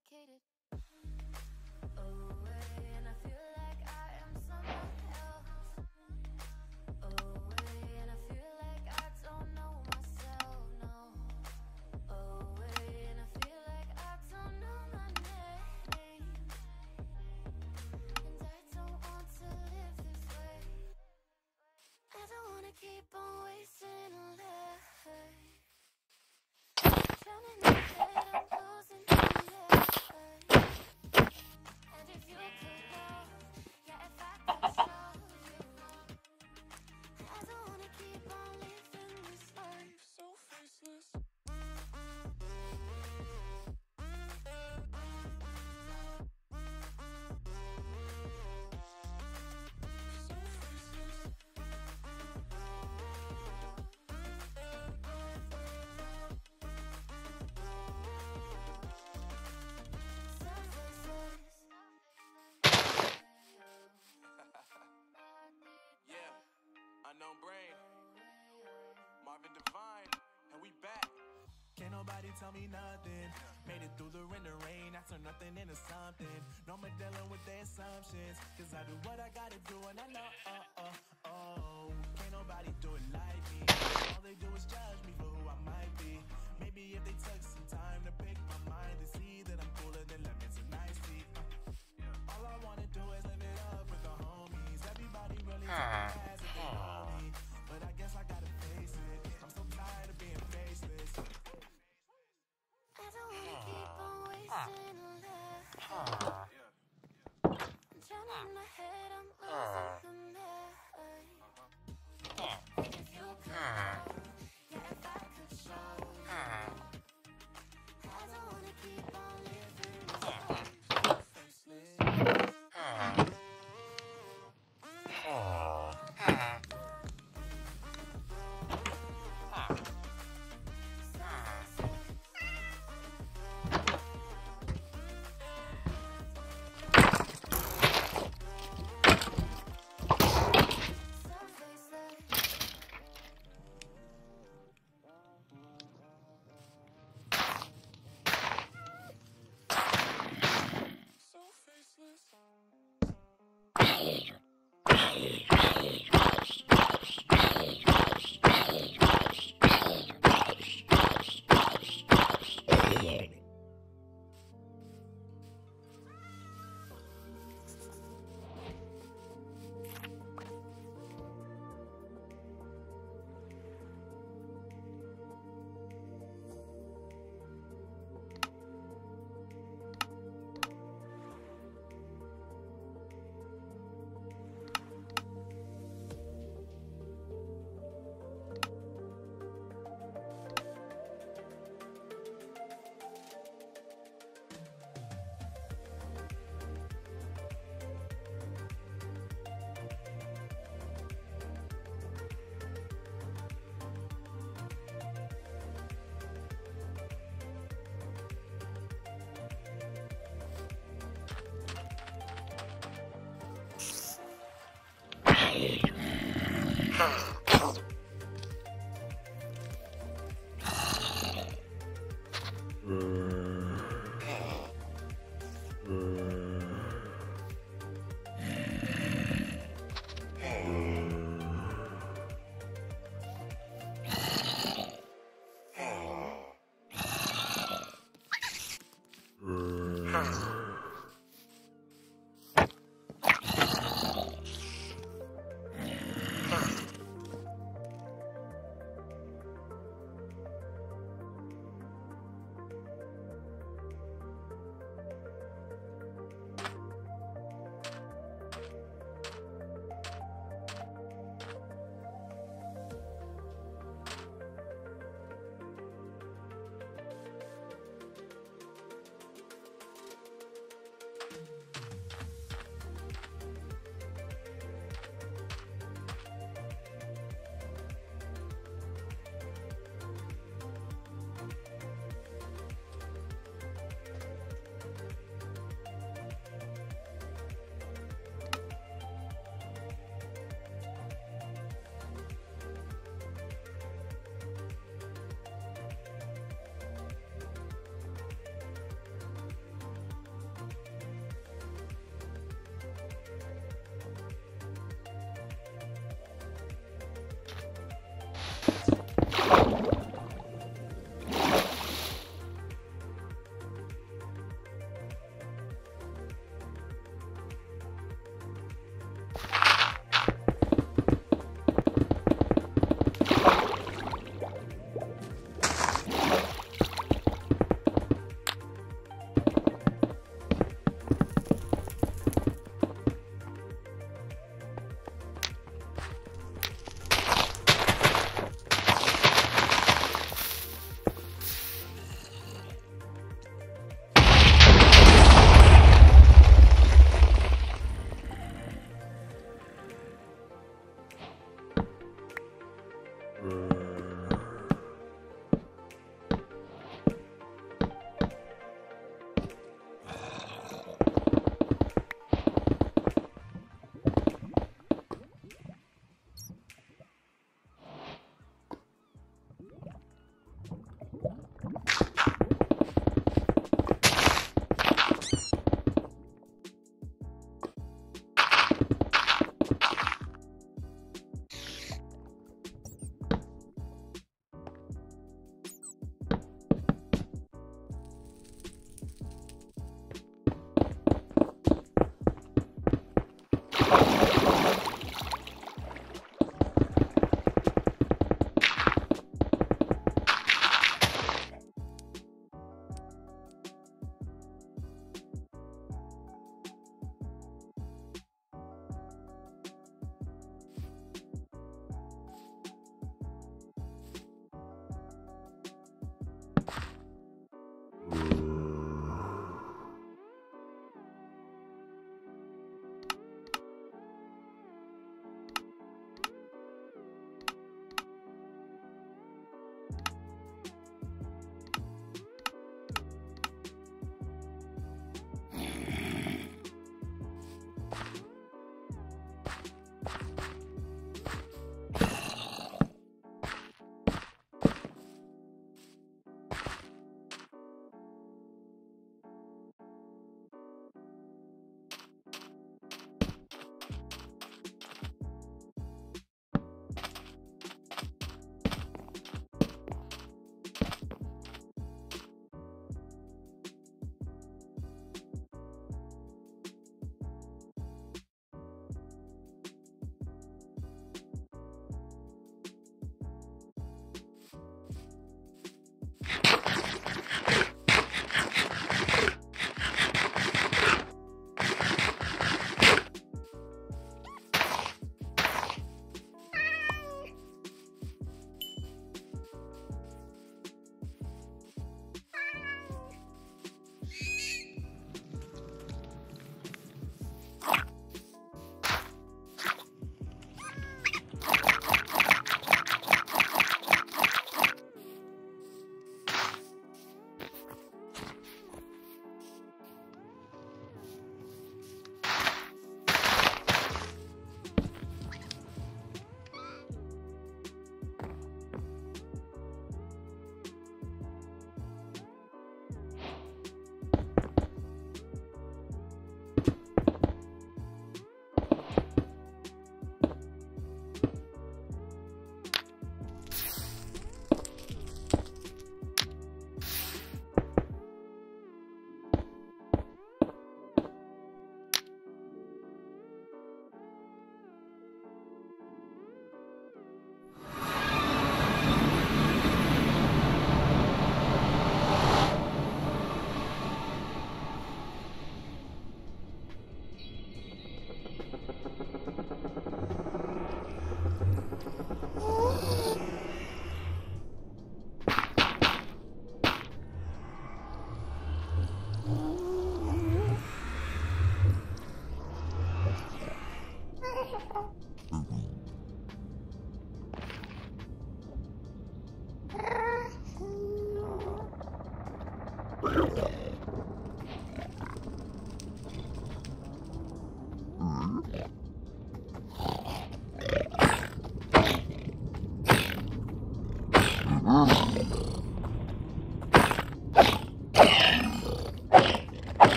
complicated. Away, and I feel like I am someone else. Away, and I feel like I don't know myself, no. Away, and I feel like I don't know my name. And I don't want to live this way. I don't wanna keep on wasting a life. Drowning in my head, I'm losing my life. And if you could know, yeah, if I could show you, I don't wanna keep on living this life so faceless. So faceless. Yeah, Unknown Brain, Marvin Devine, and we back. Can't nobody tell me nothing. Made it through the rain, I turned nothing into something. No more dealing with their assumptions, cause I do what I gotta do and I know, can't nobody do it like me. All they do is judge me for who I might be. Maybe if they took some time to pick my mind to see that I'm cooler than lemons and iced tea. All I wanna do is live it up with the homies. Everybody really takes it as if they know me, but I guess I gotta face it. I'm so tired of being faceless. I don't wanna keep on wasting a life. Drowning in my head, I'm losing the night. If you could know, yeah, if I could show you, I don't wanna keep on living this life faceless. So faceless. Yeah.